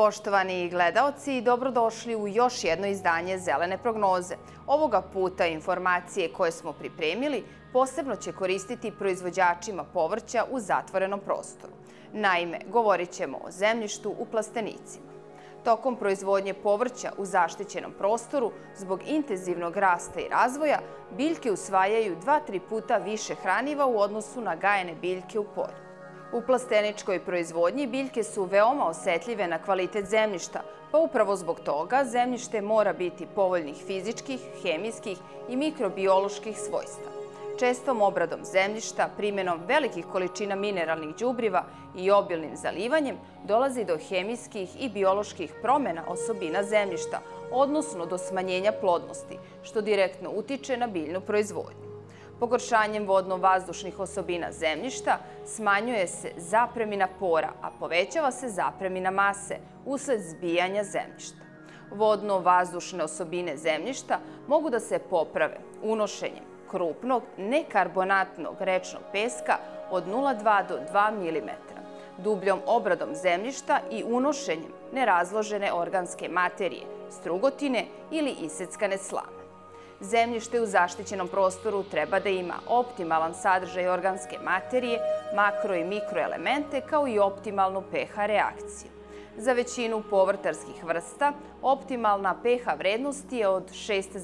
poštovani gledaoci, dobrodošli u još jedno izdanje Zelene prognoze. Ovoga puta informacije koje smo pripremili posebno će koristiti proizvođačima povrća u zatvorenom prostoru. Naime, govorit ćemo o zemljištu u plastenicima. Tokom proizvodnje povrća u zaštićenom prostoru, zbog intenzivnog rasta i razvoja, biljke usvajaju 2-3 puta više hraniva u odnosu na gajene biljke u polju. U plasteničkoj proizvodnji biljke su veoma osetljive na kvalitet zemljišta, pa upravo zbog toga zemljište mora biti povoljnih fizičkih, hemijskih i mikrobioloških svojstava. Čestom obradom zemljišta, primjenom velikih količina mineralnih đubriva i obilnim zalivanjem dolazi do hemijskih i bioloških promjena osobina zemljišta, odnosno do smanjenja plodnosti, što direktno utiče na biljnu proizvodnju. Pogoršanjem vodno-vazdušnih osobina zemljišta smanjuje se zapremina pora, a povećava se zapremina mase usled zbijanja zemljišta. Vodno-vazdušne osobine zemljišta mogu da se poprave unošenjem krupnog, nekarbonatnog rečnog peska od 0,2 do 2 mm, dubljom obradom zemljišta i unošenjem nerazložene organske materije, strugotine ili iseckane slame. Zemljište u zaštićenom prostoru treba da ima optimalan sadržaj organske materije, makro i mikroelemente kao i optimalnu pH reakciju. Za većinu povrtarskih vrsta optimalna pH vrednost je od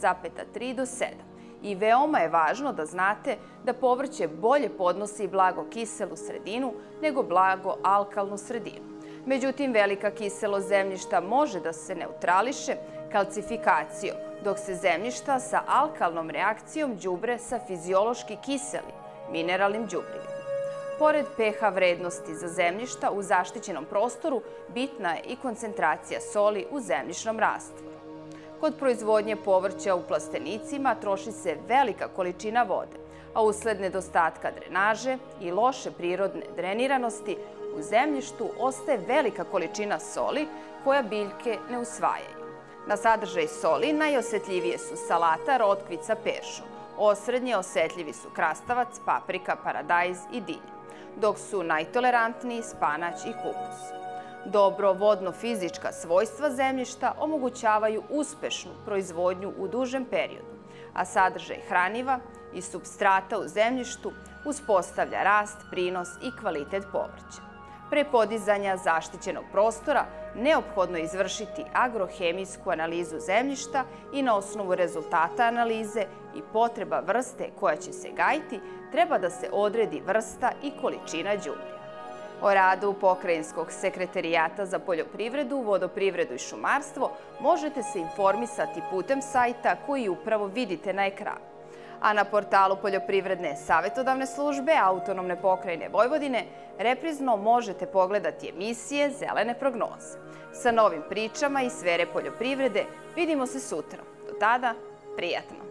6,3 do 7 i veoma je važno da znate da povrće bolje podnosi blago kiselu sredinu nego blago alkalnu sredinu. Međutim, velika kiselost zemljišta može da se neutrališe kalcifikacijom, dok se zemljišta sa alkalnom reakcijom đubre sa fiziološki kiselim mineralnim đubrivima. Pored pH vrednosti za zemljišta u zaštićenom prostoru, bitna je i koncentracija soli u zemljišnom rastvoru. Kod proizvodnje povrća u plastenicima troši se velika količina vode, a usled nedostatka drenaže i loše prirodne dreniranosti u zemljištu ostaje velika količina soli koja biljke ne usvajaju. Na sadržaj soli najosetljivije su salata, rotkvica, peršun. Osrednje osetljivi su krastavac, paprika, paradajz i dinja, dok su najtolerantniji spanać i kupus. Dobro vodno-fizička svojstva zemljišta omogućavaju uspešnu proizvodnju u dužem periodu, a sadržaj hraniva i supstrata u zemljištu uspostavlja rast, prinos i kvalitet povrća. Pre podizanja zaštićenog prostora neophodno je izvršiti agrohemijsku analizu zemljišta i na osnovu rezultata analize i potreba vrste koja će se gajiti treba da se odredi vrsta i količina đubriva. O radu Pokrajinskog sekretarijata za poljoprivredu, vodoprivredu i šumarstvo možete se informisati putem sajta koji upravo vidite na ekranu. A na portalu Poljoprivredne savjetodavne službe Autonomne pokrajine Vojvodine reprizno možete pogledati emisije Zelene prognoze. Sa novim pričama iz sfere poljoprivrede vidimo se sutra. Do tada, prijatno!